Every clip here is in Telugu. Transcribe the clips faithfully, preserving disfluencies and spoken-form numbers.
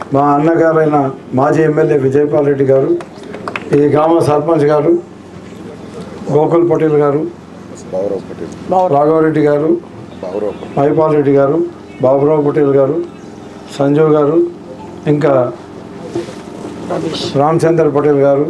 మా అన్నగారైన మాజీ ఎమ్మెల్యే విజయపాల్ రెడ్డి గారు, ఈ గ్రామ సర్పంచ్ గారు గోకుల్ పటేల్ గారు, రాఘవరెడ్డి గారు, మహిపాల్ రెడ్డి గారు, బాబురావు పటేల్ గారు, సంజీవ్ గారు, ఇంకా రామచంద్ర పటేల్ గారు,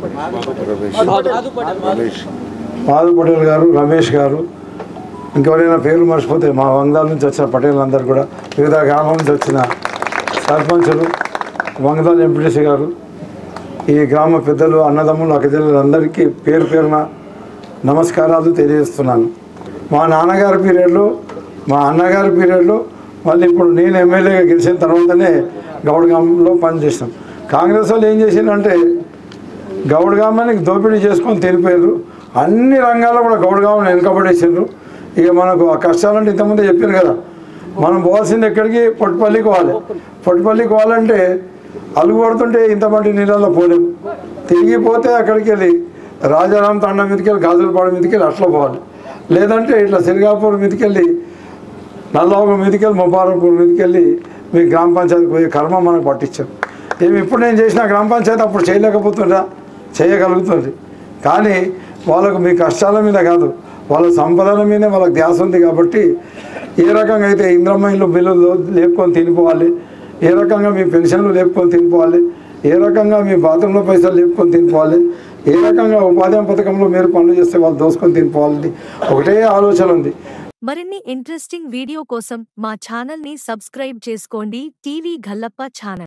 మాధు పటేల్ గారు, రమేష్ గారు, ఇంకెవరైనా పేర్లు మర్చిపోతే మా వంగదాల నుంచి వచ్చిన పటేల్ అందరు కూడా, వివిధ గ్రామాల నుంచి వచ్చిన సర్పంచులు, వంగదాల ఎంపీటీసీ గారు, ఈ గ్రామ పెద్దలు, అన్నదమ్ములు, అక్కచెల్లెలు అందరికీ పేరు పేరున నమస్కారాలు తెలియజేస్తున్నాను. మా నాన్నగారి పీరియడ్లో, మా అన్నగారి పీరియడ్లో, మళ్ళీ ఇప్పుడు నేను ఎమ్మెల్యేగా గెలిచిన తర్వాతనే గౌడ్గామంలో పనిచేసాం. కాంగ్రెస్ వాళ్ళు ఏం చేసిందంటే గౌడ్గామానికి దోపిడీ చేసుకొని తెలిపారు. అన్ని రంగాల్లో కూడా గౌడ్గామని వెనుకబడేసారు. ఇక మనకు ఆ కష్టాలంటే ఇంతకుముందే చెప్పారు కదా, మనం పోవాల్సింది ఎక్కడికి, పొట్టుపల్లికి పోవాలి. పొట్టుపల్లికి పోవాలంటే అలుగు పడుతుంటే ఇంతమంది నీళ్ళల్లో పోలేము. తిరిగిపోతే అక్కడికి వెళ్ళి రాజారాం తండ మీదకి వెళ్ళి, గాజులపాడు మీదకి వెళ్ళి అట్లా పోవాలి. లేదంటే ఇట్లా సిరిగాపూర్ మీదకి వెళ్ళి, నల్లవగ మీదకి వెళ్ళి, ముబారక్పూర్ మీదకి వెళ్ళి మీ గ్రామ పంచాయతీకి పోయే కర్మ మనకు పట్టించారు. ఏమి ఇప్పుడు నేను చేసిన గ్రామ పంచాయతీ అప్పుడు చేయలేకపోతుందా, చేయగలుగుతుంది. కానీ వాళ్ళకు మీ కష్టాల మీద కాదు, వాళ్ళ సంపదల మీదే వాళ్ళకి ధ్యాస ఉంది. కాబట్టి ఏ రకంగా అయితే ఇంద్రమ్మ ఇల్లు బిల్లులు లేపుకొని తినిపోవాలి, ఏ రకంగా మీ పెన్షన్లు లేపుకొని తినిపోవాలి, ఏ రకంగా మీ బాత్రూంలో పైసలు లేపుకొని తినిపోవాలి, ఏ రకంగా ఉపాధి పథకంలో మీరు పనులు చేస్తే వాళ్ళు దోసుకొని తినిపోవాలని ఒకటే ఆలోచన ఉంది. మరిన్ని ఇంట్రెస్టింగ్ వీడియో కోసం మా ఛానల్ ని సబ్స్క్రైబ్ చేసుకోండి. TV Gallappa channel.